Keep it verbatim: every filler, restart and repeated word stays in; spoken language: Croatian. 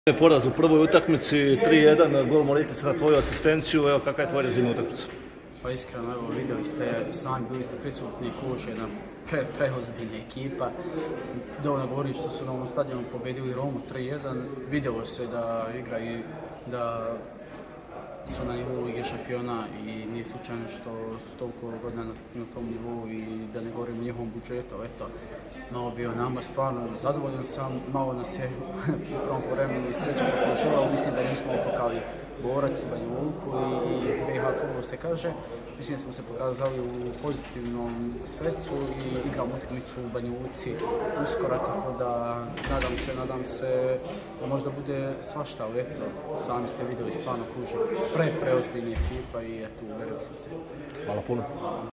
Poraz u prvoj utakmici, tri jedan, gol Molitice na tvoju asistenciju, evo kakva je tvoja rezime utakmice? Pa iskreno, evo vidjeli ste, sami bili ste prisutni, Kuš je jedna pre, preozbiljna ekipa. Dovoljno govori što su na ovom stadionu pobedili Romu tri jedan, vidjelo se da igra i da su na nivou Lige šampiona i nije slučajno što su toliko godina na, na tom nivou i da ne govorim o njihovom budžetu, eto. No, bio nama stvarno zadovoljan sam, malo nas je u prvom vremenu i sreća poslušala, mislim da nismo opakali borac, Banja Luku i, i B H fudbal se kaže. Mislim da smo se pokazali u pozitivnom svetcu i igramo utakmicu u Banja Luci uskoro, tako da nadam se, nadam se da možda bude svašta, ali eto, sami ste vidjeli stvarno Kuž pre, preozbiljna ekipa i eto, uvjerio sam se. Hvala puno.